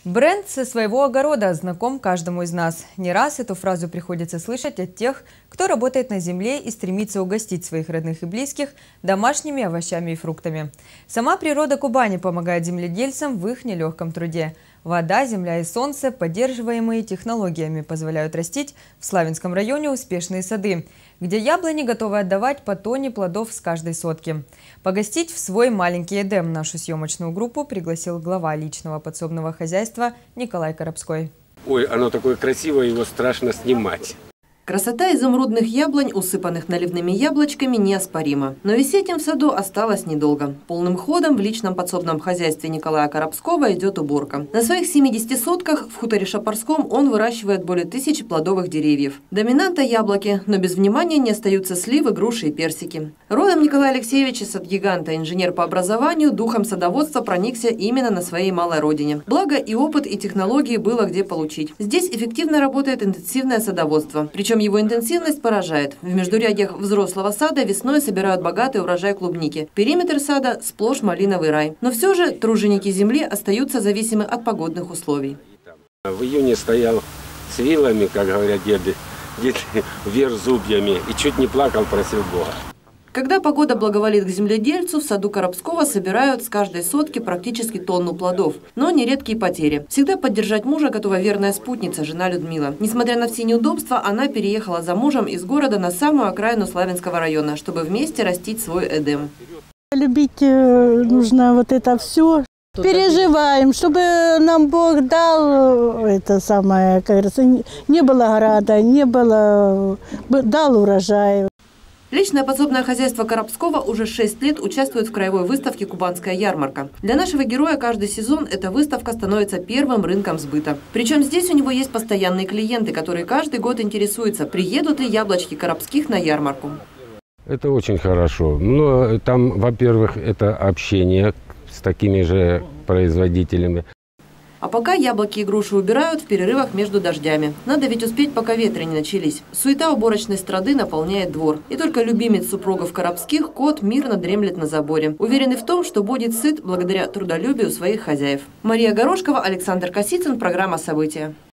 Бренд со своего огорода знаком каждому из нас. Не раз эту фразу приходится слышать от тех, кто работает на земле и стремится угостить своих родных и близких домашними овощами и фруктами. Сама природа Кубани помогает земледельцам в их нелегком труде. Вода, земля и солнце, поддерживаемые технологиями, позволяют растить в Славянском районе успешные сады, где яблони готовы отдавать по тонне плодов с каждой сотки. Погостить в свой маленький Эдем нашу съемочную группу пригласил глава личного подсобного хозяйства Николай Коробской. Ой, оно такое красивое, его страшно снимать. Красота изумрудных яблонь, усыпанных наливными яблочками, неоспорима. Но висеть им в саду осталось недолго. Полным ходом в личном подсобном хозяйстве Николая Коробского идет уборка. На своих 70 сотках в хуторе Шапарском он выращивает более 1000 плодовых деревьев. Доминанта – яблоки, но без внимания не остаются сливы, груши и персики. Родом Николай Алексеевич из садгиганта, инженер по образованию, духом садоводства проникся именно на своей малой родине. Благо и опыт, и технологии было где получить. Здесь эффективно работает интенсивное садоводство. Причем его интенсивность поражает. В междурядьях взрослого сада весной собирают богатый урожай клубники. Периметр сада – сплошь малиновый рай. Но все же труженики земли остаются зависимы от погодных условий. В июне стоял с вилами, как говорят деды, вверх зубьями, и чуть не плакал, просил Бога. Когда погода благоволит к земледельцу, в саду Коробского собирают с каждой сотки практически тонну плодов. Но нередкие потери. Всегда поддержать мужа готова верная спутница, жена Людмила. Несмотря на все неудобства, она переехала за мужем из города на самую окраину Славянского района, чтобы вместе растить свой Эдем. Любить нужно вот это все. Переживаем, чтобы нам Бог дал это самое, как говорится, не было града, не было, дал урожай. Личное подсобное хозяйство Коробского уже 6 лет участвует в краевой выставке «Кубанская ярмарка». Для нашего героя каждый сезон эта выставка становится первым рынком сбыта. Причем здесь у него есть постоянные клиенты, которые каждый год интересуются, приедут ли яблочки Коробских на ярмарку. Это очень хорошо. Но там, во-первых, это общение с такими же производителями. А пока яблоки и груши убирают в перерывах между дождями. Надо ведь успеть, пока ветры не начались. Суета уборочной страды наполняет двор. И только любимец супругов Коробских, кот, мирно дремлет на заборе. Уверенный в том, что будет сыт благодаря трудолюбию своих хозяев. Мария Горошкова, Александр Косицын, программа «События».